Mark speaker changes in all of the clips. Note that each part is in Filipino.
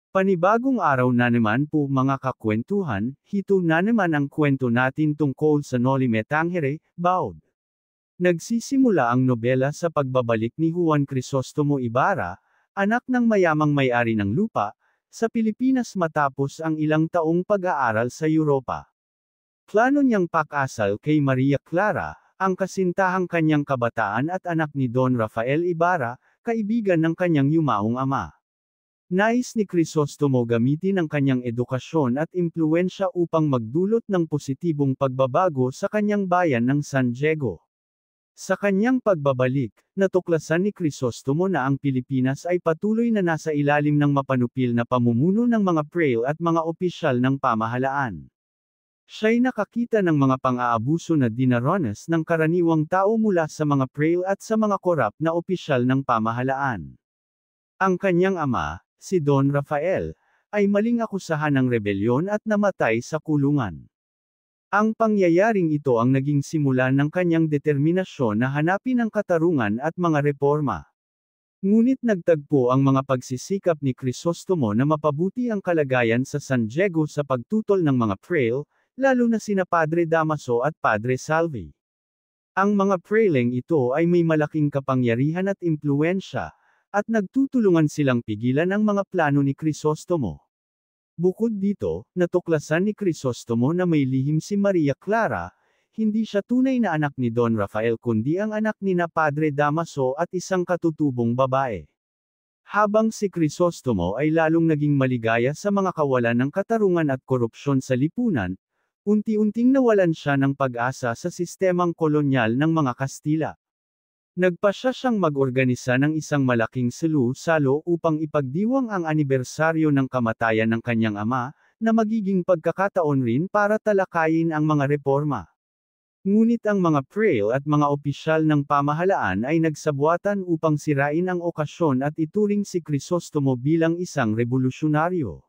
Speaker 1: Panibagong araw na naman po mga kakwentuhan, hito na naman ang kwento natin tungkol sa Noli Me Tangere, Baud. Nagsisimula ang nobela sa pagbabalik ni Juan Crisostomo Ibarra, anak ng mayamang may-ari ng lupa, sa Pilipinas matapos ang ilang taong pag-aaral sa Europa. Plano niyang pakasal kay Maria Clara, ang kasintahang kanyang kabataan at anak ni Don Rafael Ibarra, kaibigan ng kanyang yumaong ama. Nais ni Crisostomo gamitin ang kanyang edukasyon at impluwensya upang magdulot ng positibong pagbabago sa kanyang bayan ng San Diego. Sa kanyang pagbabalik, natuklasan ni Crisostomo na ang Pilipinas ay patuloy na nasa ilalim ng mapanupil na pamumuno ng mga prail at mga opisyal ng pamahalaan. Siya'y nakakita ng mga pang-aabuso na dinaranas ng karaniwang tao mula sa mga prail at sa mga korap na opisyal ng pamahalaan. Ang kanyang ama, si Don Rafael, ay maling akusahan ng rebelyon at namatay sa kulungan. Ang pangyayaring ito ang naging simula ng kanyang determinasyon na hanapin ang katarungan at mga reforma. Ngunit nagtagpo ang mga pagsisikap ni Crisostomo na mapabuti ang kalagayan sa San Diego sa pagtutol ng mga prail, lalo na sina Padre Damaso at Padre Salvi. Ang mga prailing ito ay may malaking kapangyarihan at impluwensya, at nagtutulungan silang pigilan ang mga plano ni Crisostomo. Bukod dito, natuklasan ni Crisostomo na may lihim si Maria Clara, hindi siya tunay na anak ni Don Rafael kundi ang anak ni na Padre Damaso at isang katutubong babae. Habang si Crisostomo ay lalong naging maligaya sa mga kawalan ng katarungan at korupsyon sa lipunan, unti-unting nawalan siya ng pag-asa sa sistemang kolonyal ng mga Kastila. Nagpasya siyang mag-organisa ng isang malaking salu-salo upang ipagdiwang ang anibersaryo ng kamatayan ng kanyang ama, na magiging pagkakataon rin para talakayin ang mga reforma. Ngunit ang mga prail at mga opisyal ng pamahalaan ay nagsabuatan upang sirain ang okasyon at ituring si Crisostomo bilang isang revolusyonaryo.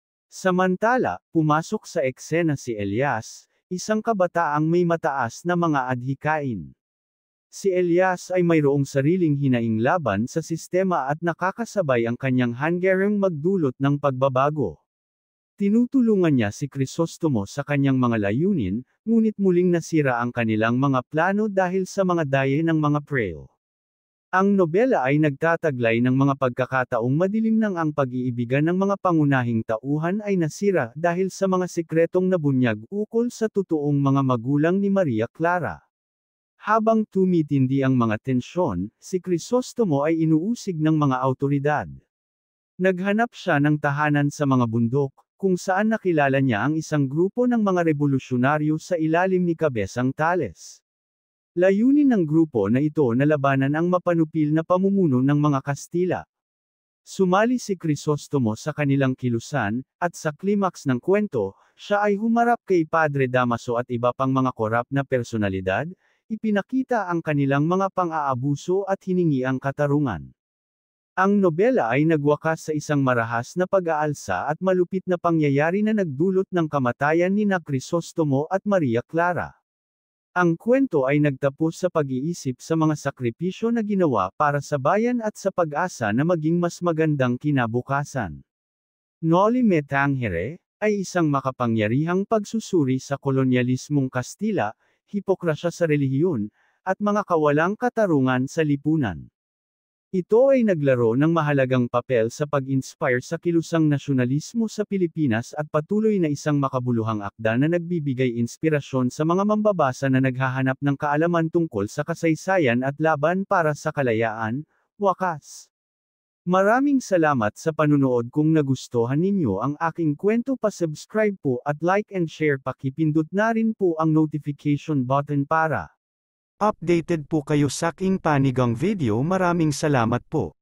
Speaker 1: Samantala, pumasok sa eksena si Elias, isang kabataang may mataas na mga adhikain. Si Elias ay mayroong sariling hinaing laban sa sistema at nakakasabay ang kanyang hanggarang magdulot ng pagbabago. Tinutulungan niya si Crisostomo sa kanyang mga layunin, ngunit muling nasira ang kanilang mga plano dahil sa mga daye ng mga prail. Ang nobela ay nagtataglay ng mga pagkakataong madilim nang ang pag-iibigan ng mga pangunahing tauhan ay nasira dahil sa mga sikretong nabunyag ukol sa totoong mga magulang ni Maria Clara. Habang tumitindi ang mga tensyon, si Crisostomo ay inuusig ng mga awtoridad. Naghanap siya ng tahanan sa mga bundok, kung saan nakilala niya ang isang grupo ng mga revolusyonaryo sa ilalim ni Cabezang Tales. Layunin ng grupo na ito na labanan ang mapanupil na pamumuno ng mga Kastila. Sumali si Crisostomo sa kanilang kilusan, at sa klimaks ng kwento, siya ay humarap kay Padre Damaso at iba pang mga korap na personalidad, ipinakita ang kanilang mga pang-aabuso at hiningi ang katarungan. Ang nobela ay nagwakas sa isang marahas na pag-aalsa at malupit na pangyayari na nagdulot ng kamatayan ni na Crisostomo at Maria Clara. Ang kwento ay nagtapos sa pag-iisip sa mga sakripisyo na ginawa para sa bayan at sa pag-asa na maging mas magandang kinabukasan. Noli Me Tangere ay isang makapangyarihang pagsusuri sa kolonyalismong Kastila, hipokrasya sa relihiyon, at mga kawalang katarungan sa lipunan. Ito ay naglaro ng mahalagang papel sa pag-inspire sa kilusang nasyonalismo sa Pilipinas at patuloy na isang makabuluhang akda na nagbibigay inspirasyon sa mga mambabasa na naghahanap ng kaalaman tungkol sa kasaysayan at laban para sa kalayaan, wakas. Maraming salamat sa panunood. Kung nagustuhan ninyo ang aking kwento, pa-subscribe po at like and share, pakipindot na rin po ang notification button para updated po kayo sa aking panigang video. Maraming salamat po.